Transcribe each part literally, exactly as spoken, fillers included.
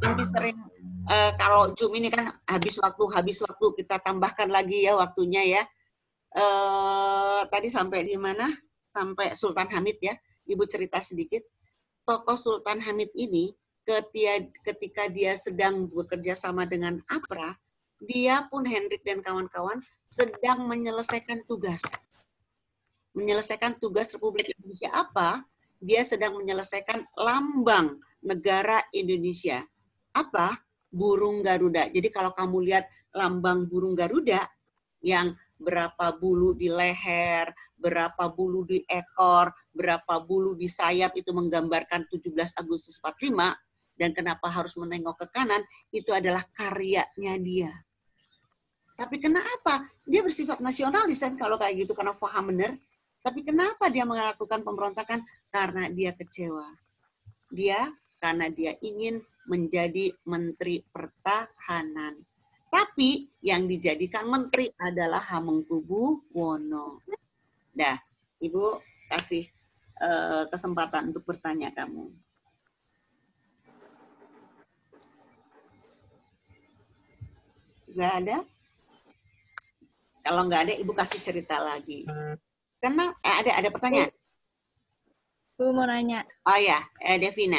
ini sering uh, kalau Zoom ini kan habis waktu, habis waktu kita tambahkan lagi ya waktunya ya. Uh, tadi sampai di mana? Sampai Sultan Hamid ya. Ibu cerita sedikit. Tokoh Sultan Hamid ini ketika, ketika dia sedang bekerja sama dengan APRA, dia pun Hendrik dan kawan-kawan sedang menyelesaikan tugas. Menyelesaikan tugas Republik Indonesia apa? Dia sedang menyelesaikan lambang negara Indonesia. Apa? Burung Garuda. Jadi kalau kamu lihat lambang burung Garuda yang berapa bulu di leher, berapa bulu di ekor, berapa bulu di sayap itu menggambarkan tujuh belas Agustus empat puluh lima, dan kenapa harus menengok ke kanan, itu adalah karyanya dia. Tapi kenapa? Dia bersifat nasionalis kan kalau kayak gitu, karena paham benar. Tapi kenapa dia melakukan pemberontakan? Karena dia kecewa. Dia, karena dia ingin menjadi Menteri Pertahanan. Tapi yang dijadikan menteri adalah Hamengkubuwono. Dah, Ibu kasih uh, kesempatan untuk bertanya kamu. Nggak ada? Kalau nggak ada, Ibu kasih cerita lagi. Karena eh, ada ada pertanyaan. Bu mau nanya. Oh ya, eh, Devina.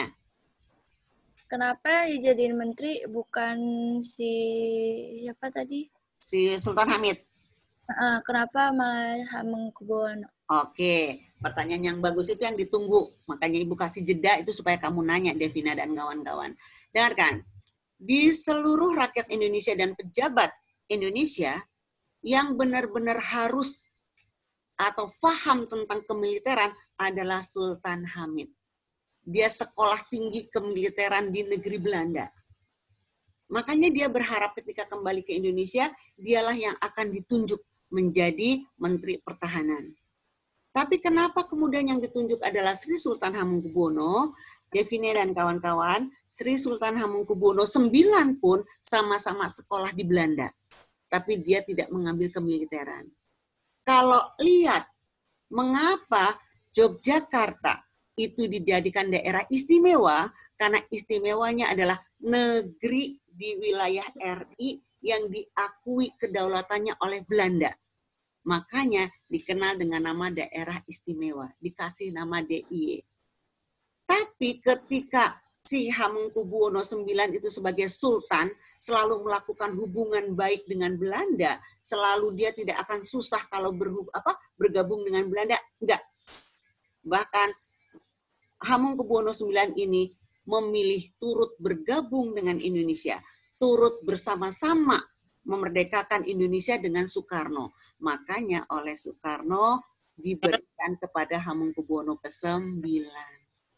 Kenapa dijadiin menteri bukan si siapa tadi? Si Sultan Hamid. Uh, kenapa malah Hamengkubuwono? Oke, pertanyaan yang bagus itu yang ditunggu. Makanya Ibu kasih jeda itu supaya kamu nanya, Devina dan kawan-kawan. Dengarkan, di seluruh rakyat Indonesia dan pejabat Indonesia yang benar-benar harus atau paham tentang kemiliteran adalah Sultan Hamid. Dia sekolah tinggi kemiliteran di negeri Belanda. Makanya dia berharap ketika kembali ke Indonesia, dialah yang akan ditunjuk menjadi Menteri Pertahanan. Tapi kenapa kemudian yang ditunjuk adalah Sri Sultan Hamengkubuwono, Devine dan kawan-kawan, Sri Sultan Hamengkubuwono sembilan pun sama-sama sekolah di Belanda. Tapi dia tidak mengambil kemiliteran. Kalau lihat mengapa Yogyakarta itu dijadikan daerah istimewa, karena istimewanya adalah negeri di wilayah R I yang diakui kedaulatannya oleh Belanda. Makanya dikenal dengan nama daerah istimewa, dikasih nama D I Y. Tapi ketika si Hamengkubuwono sembilan itu sebagai sultan, selalu melakukan hubungan baik dengan Belanda, selalu dia tidak akan susah kalau berhub, apa, bergabung dengan Belanda, enggak. Bahkan Hamengkubuwono sembilan ini memilih turut bergabung dengan Indonesia, turut bersama-sama memerdekakan Indonesia dengan Soekarno. Makanya oleh Soekarno diberikan kepada Hamengkubuwono kesembilan.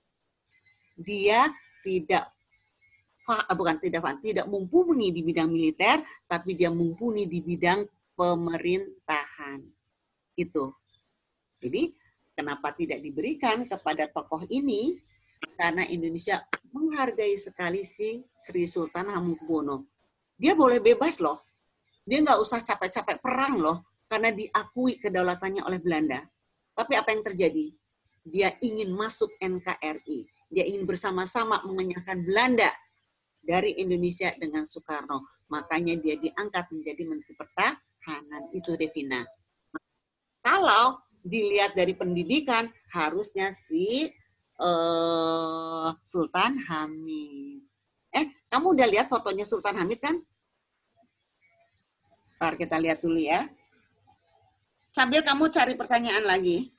Dia tidak bukan tidak tidak mumpuni di bidang militer, tapi dia mumpuni di bidang pemerintahan. Itu. Jadi kenapa tidak diberikan kepada tokoh ini? Karena Indonesia menghargai sekali si Sri Sultan Hamengkubuwono. Dia boleh bebas loh. Dia nggak usah capek-capek perang loh, karena diakui kedaulatannya oleh Belanda. Tapi apa yang terjadi? Dia ingin masuk N K R I. Dia ingin bersama-sama mengenyahkan Belanda dari Indonesia dengan Soekarno. Makanya dia diangkat menjadi Menteri Pertahanan. Itu Devina. Kalau dilihat dari pendidikan, harusnya si uh, Sultan Hamid. Eh, kamu udah lihat fotonya Sultan Hamid kan? Ntar kita lihat dulu ya. Sambil kamu cari pertanyaan lagi.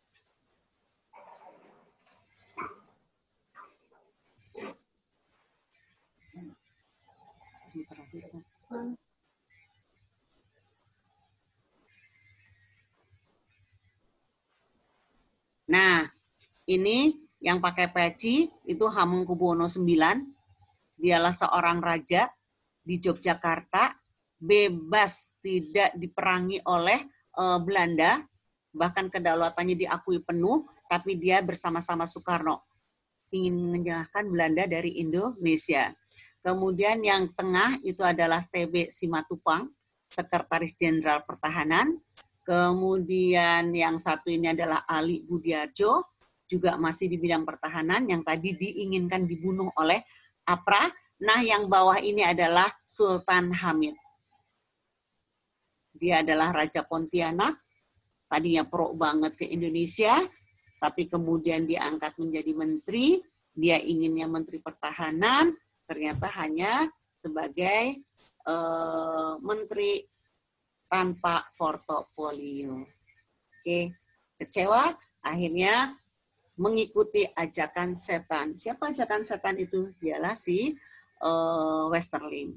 Nah, ini yang pakai peci itu Hamengkubuwono sembilan. Dialah seorang raja di Yogyakarta, bebas, tidak diperangi oleh uh, Belanda, bahkan kedaulatannya diakui penuh, tapi dia bersama-sama Soekarno ingin menjauhkan Belanda dari Indonesia. Kemudian yang tengah itu adalah T B Simatupang, Sekretaris Jenderal Pertahanan. Kemudian yang satu ini adalah Ali Budiarjo, juga masih di bidang pertahanan, yang tadi diinginkan dibunuh oleh APRA, Nah, yang bawah ini adalah Sultan Hamid. Dia adalah Raja Pontianak, tadinya pro banget ke Indonesia, tapi kemudian diangkat menjadi menteri, dia inginnya menteri pertahanan, ternyata hanya sebagai uh, menteri tanpa portofolio. Oke, kecewa, akhirnya mengikuti ajakan setan. Siapa ajakan setan itu? Dialah si uh, Westerling.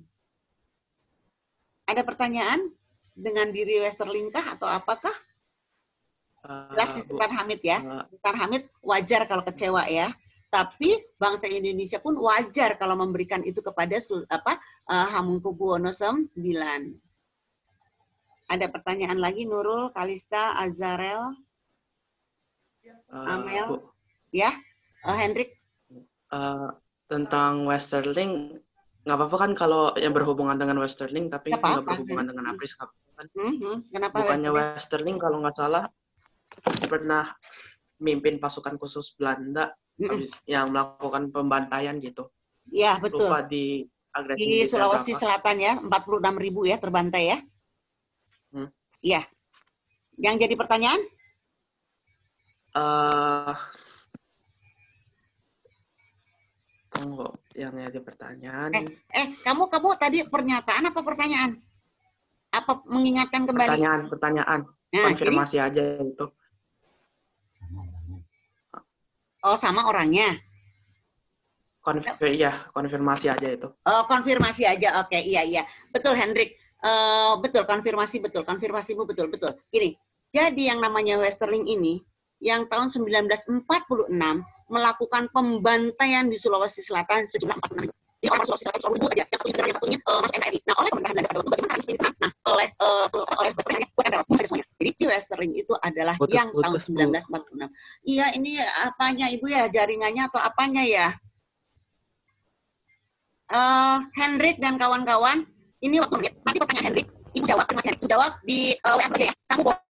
Ada pertanyaan dengan diri Westerling kah atau apakah? Jelas si Sultan Hamid ya. Sultan Hamid wajar kalau kecewa ya. Tapi bangsa Indonesia pun wajar kalau memberikan itu kepada apa uh, Hamengkubuwono sembilan. Ada pertanyaan lagi Nurul, Kalista, Azarel, uh, Amel, Bu. Ya, uh, Hendrik. Uh, tentang Westerling, nggak apa-apa kan kalau yang berhubungan dengan Westerling, tapi nggak berhubungan dengan Apris kan? Mm-hmm. Kenapa bukannya Westerling? Westerling kalau nggak salah pernah mimpin pasukan khusus Belanda mm-hmm. yang melakukan pembantaian gitu. Iya betul. Lupa di agresi di Sulawesi berapa? Selatan ya, empat puluh enam ribu ya terbantai ya. Iya. Hmm. Yang jadi pertanyaan? Uh, tunggu, yang jadi pertanyaan. Eh, eh, kamu kamu tadi pernyataan apa pertanyaan? Apa mengingatkan kembali? Pertanyaan, pertanyaan. Nah, konfirmasi jadi? Aja itu. Oh, sama orangnya? Konfir ya, konfirmasi aja itu. Oh, konfirmasi aja. Oke, iya iya. Betul Hendrik. Uh, betul, konfirmasi betul. Konfirmasimu betul betul. Gini. Jadi yang namanya Westerling ini yang tahun seribu sembilan ratus empat puluh enam melakukan pembantaian di Sulawesi Selatan sejumlah empat puluh enam ribu. Di orang Sulawesi Selatan selalu ribu aja. Yang satu yang satunya uh, masuk N K R I. Nah, oleh pemerintahan Belanda pada waktu bagaimana caranya seperti Nah, oleh uh, oleh Westerling bukan ada semuanya. Jadi si Westerling itu adalah putus, yang putus, tahun seribu sembilan ratus empat puluh enam. Iya, ini apanya Ibu ya? Jaringannya atau apanya ya? Uh, Hendrik dan kawan-kawan, ini waktu menit. Nanti pertanyaan Hendrik, Ibu jawab, Mas Hendrik, Ibu jawab di uh, W A aja ya. Kamu